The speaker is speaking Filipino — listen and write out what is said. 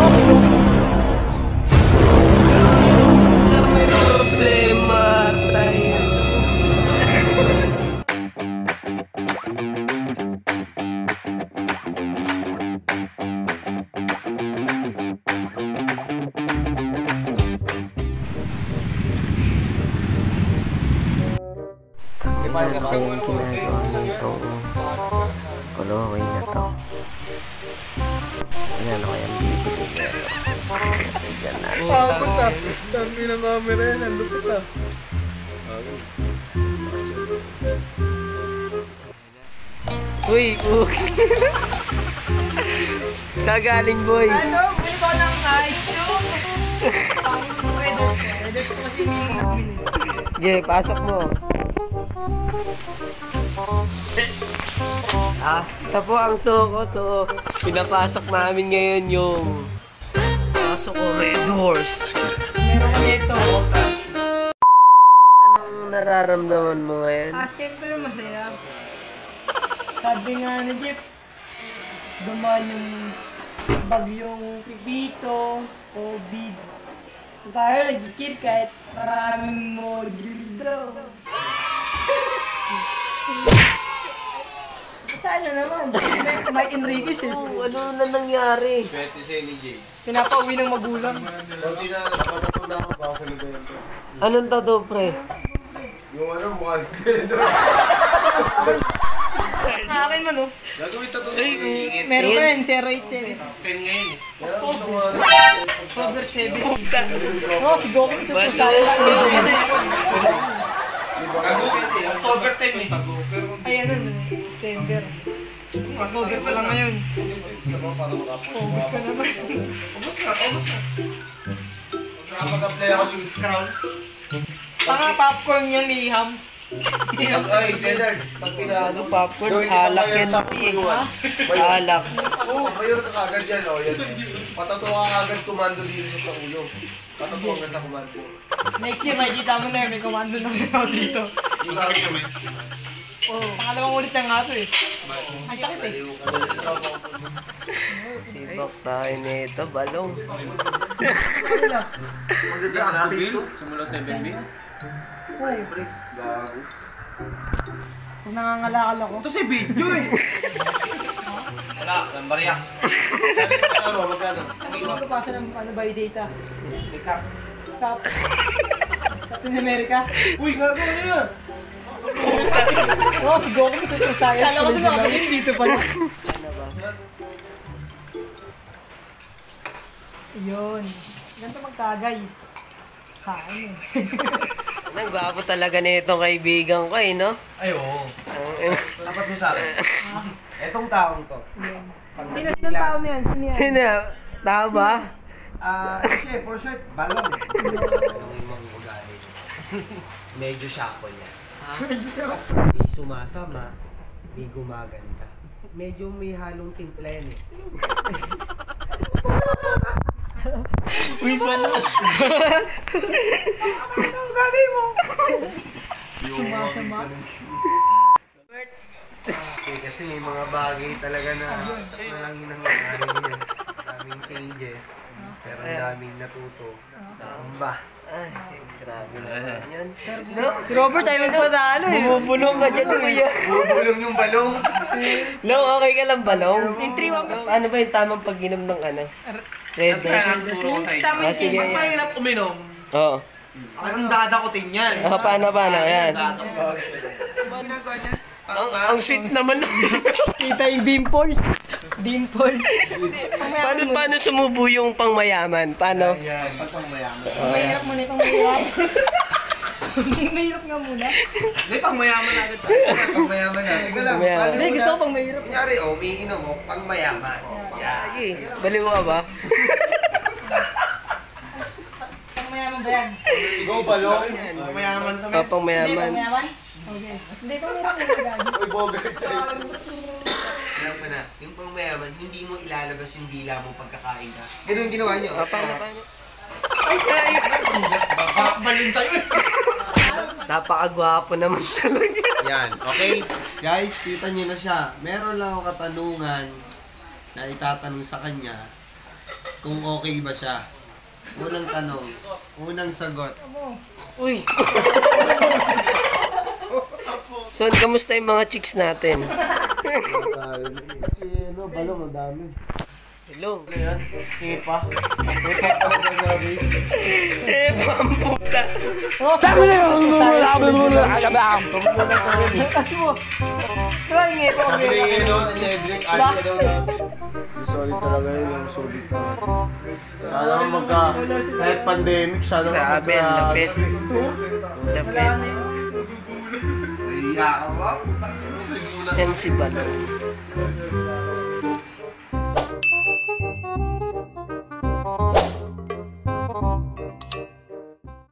May problema tayo. Ito yung ginagawa nitong kolokoy na to. Ayan ako yung bibili nito. Diyan na. Punta. Dami ng camera yan. Ang lupit ah. Uy, kagaling boy. Ano? May ko ng ice cube. Redos ko kasi hindi mo nabili. Sige, pasok mo. Ito po ang suko. So, pinapasok namin ngayon yung pasok ko Red Horse. Meron nito. Anong nararamdaman mo ngayon? Siyempre masaya. Sabi nga ni Jeff, dumaan yung bagyong Pipito, COVID. Tayo nag-chill kahit maraming mo dito. Sana naman. Mike Enriquez eh. Ano na nangyari? Pinapauwi ng magulang. Anong totoo, pre? Yung ano, mukha. Akin man oh. Gagawin ito doon. Meron pa rin, 087. 10 ngayon eh. Over 7. Oo, si Goku sa Pusayas. Over 10 eh. Ay, ano nun, September. October pa lang ngayon. August ka naman. Ubus na. Nakapag-apply ako sa crown. Paka popcorn yan, may hams. Ay, Leonard. Pag Ano popcorn? Alak yan. Alak. Oo, mayor ka kagad yan. Yan. Patatuwa ka kagad komando dito sa ulo. Patatuwa ka sa komando. Next year, makikita mo na yun, may komando na ako dito. Yung sakit kami. Oo, pangalawang ulit ng aso eh. Ang sakit eh. Sibak tayo nito, balong. Magagaas ko simula 7 mil. Gago. Kung nangangalakal ako. Ito si video eh. Wala, saan bariya? Ano, magkano? Hindi ko pasa ng by data. Top. Captain America. Uy, gago ano yun? Oo, si Goku sa Pusayas. Kala ko din ako dito pala. Yun. Ganito magkagay. Sa akin eh. Nagwapo talaga na itong kaibigan ko eh, no? Ay, oo. Tapat mo sa akin. Etong taong to. Sino tao niyan? Sino yan? Sino? Tao ba? Chef, for sure, balong. Yung imang ugali. Medyo shuffle yan. May sumasama, may gumaganda. Medyo may halong timpla yan eh. Uy, pala! Ang gagay mo! Sumasama. Kasi may mga bagay talaga na nangangin nangyayari niyan. Daming changes, pero ang daming natuto. Nakamba. Ay, grabe naman yan. No? Si Robert ay magpadalo eh. Bumubulong ka dyan, kuya. Bubulong yung balong. Long, okay ka lang ba, Long? In 3-1. Ano ba yung tamang pag-inom ng ano? Red Horse? Tama Sige. yung Mahirap uminom. Oo. Ang dadakotin yan. Paano? Ayan. Ginagawa niya. Ang sweet naman. kita yung dimples. Dimples. Paano sumubo yung pangmayaman? Paano? Ayan, pagpang mayaman. Mahirap muna itong mahirap. Mahirap nga muna. May pang mayaman agad tayo. Pang mayaman na. Teka lang. Mayaman. Hindi, gusto ko pang mahirap. Kunyari, umiinom mo, pang mayaman. Ay, baliw ka ba? Pang mayaman ba yan? Go, balong. Pang mayaman to, Pang Hindi, pang mayaman. mayaman? Okay. Hindi, pang mahirap mo gagi. Uy, bogar size. Alam mo na, yung pang mayaman, hindi mo ilalabas yung dila mo pagkakain ka. Ganun yung ginawa niyo. Paano? Ay, Balong tayo eh. Napakagwapo naman talaga. Yan, okay? Guys, kita nyo na siya. Meron lang ako katanungan na itatanong sa kanya. kung okay ba siya. Unang tanong, unang sagot. Uy! Son, kamusta yung mga chicks natin? Si Balong, ang dami. Hello. Ano yan? Hipa. Hipa pa lang sabi. Pamputa. Sabi na yun! Sabi ni Cedric, ano daw natin. Solid talaga yun, yung solid talaga. Sana kahit pandemic, sana Grabe, ang lapit. Lapit. Iya ka ba? Yan si Balong.